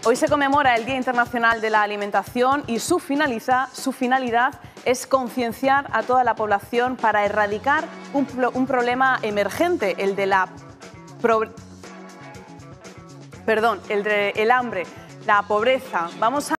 Hoy se conmemora el Día Internacional de la Alimentación y su finalidad es concienciar a toda la población para erradicar un problema emergente, el de el hambre, la pobreza. Vamos a